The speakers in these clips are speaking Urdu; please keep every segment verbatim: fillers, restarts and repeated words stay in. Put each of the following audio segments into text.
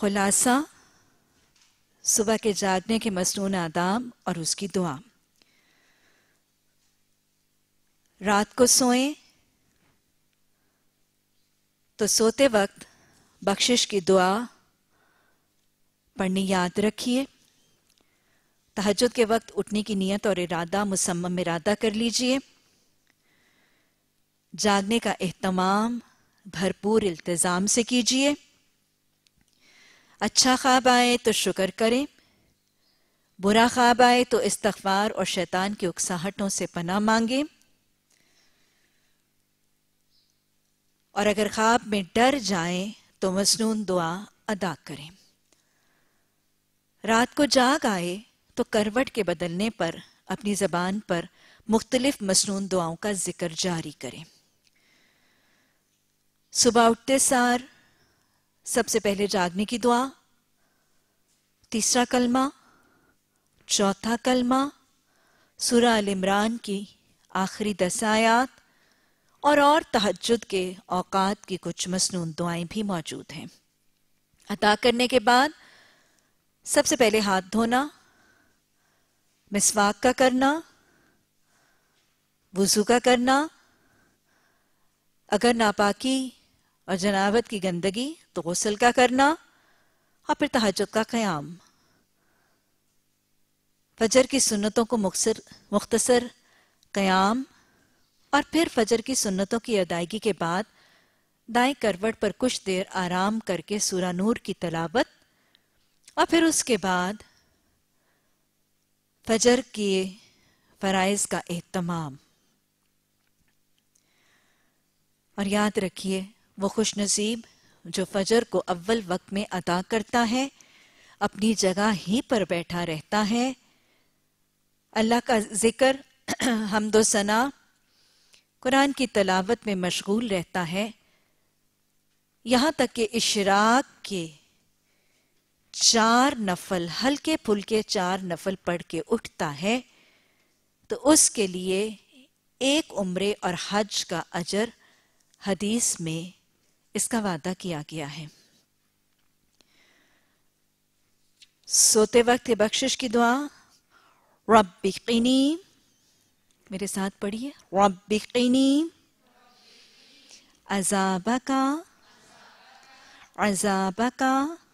خلاصہ صبح کے جاگنے کے مسنون آداب اور اس کی دعا۔ رات کو سوئیں تو سوتے وقت بخشش کی دعا پڑھنی یاد رکھیے۔ تہجد کے وقت اٹھنے کی نیت اور ارادہ مصمم ارادہ کر لیجئے۔ جاگنے کا اہتمام بھرپور التزام سے کیجئے۔ اچھا خواب آئے تو شکر کریں، برا خواب آئے تو استغفار اور شیطان کی اکساہٹوں سے پناہ مانگیں، اور اگر خواب میں ڈر جائیں تو مسنون دعا ادا کریں۔ رات کو جاگ آئے تو کروٹ کے بدلنے پر اپنی زبان پر مختلف مسنون دعاؤں کا ذکر جاری کریں۔ صبح اٹھتے سار سب سے پہلے جاگنے کی دعا، تیسرا کلمہ، چوتھا کلمہ، سورہ ال عمران کی آخری دس آیات اور اور تہجد کے اوقات کی کچھ مسنون دعائیں بھی موجود ہیں۔ ادا کرنے کے بعد سب سے پہلے ہاتھ دھونا، مسواک کا کرنا، وضو کا کرنا، اگر ناپاکی اور جنابت کی گندگی تو غسل کا کرنا، اور پھر تہجد کا قیام۔ فجر کی سنتوں کو مختصر مختصر قیام اور پھر فجر کی سنتوں کی ادائیگی کے بعد دائیں کروٹ پر کچھ دیر آرام کر کے سورہ نور کی تلاوت، اور پھر اس کے بعد فجر کے فرائض کا اہتمام۔ اور یاد رکھیے، وہ خوش نصیب جو فجر کو اول وقت میں ادا کرتا ہے، اپنی جگہ ہی پر بیٹھا رہتا ہے، اللہ کا ذکر، حمد و ثنا، قرآن کی تلاوت میں مشغول رہتا ہے، یہاں تک کہ اشراق کے چار نفل، ہلکے پھلکے چار نفل پڑھ کے اٹھتا ہے، تو اس کے لیے ایک عمرے اور حج کا اجر حدیث میں اس کا وعدہ کیا گیا ہے۔ سوتے وقت بخشش کی دعا، رب قنی، میرے ساتھ پڑھیے، رب قنی عذابک عذابک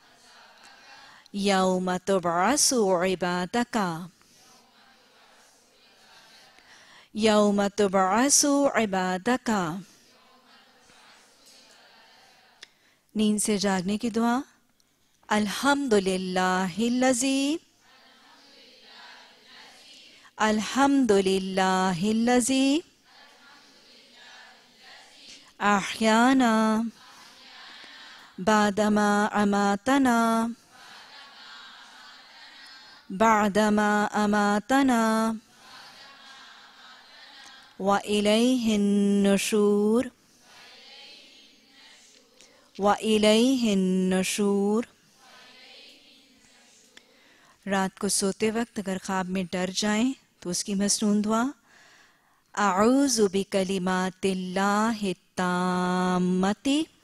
یوم تبعث عبادک یوم تبعث عبادک۔ نیند سے جاگنے کی دعا، الحمدللہ الذی الحمدللہ الذی احیانا بعدما اماتنا بعدما اماتنا وإلیہ النشور وَإِلَيْهِ النُّشُورُ۔ رات کو سوتے وقت اگر خواب میں ڈر جائیں تو اس کی مسنون دعا، اعوذ بکلمات اللہ التامۃ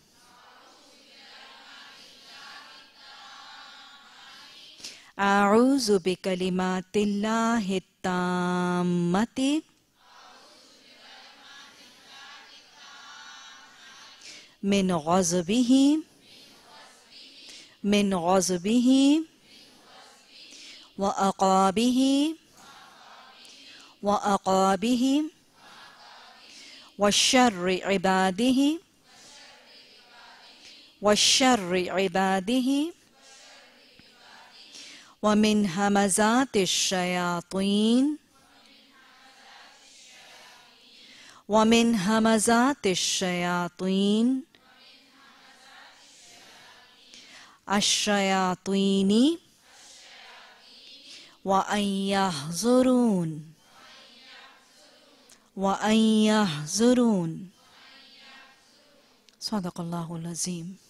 اعوذ بکلمات اللہ التامۃ من غضبہ من غضبہ وعقابہ وعقابہ وشر عبادہ وشر عبادہ ومن ہمزات الشیاطین ومن ہمزات الشیاطین الشیاطین وَأَن يَحْضُرُونَ وَأَن يَحْضُرُونَ۔ صدق اللہ العظیم۔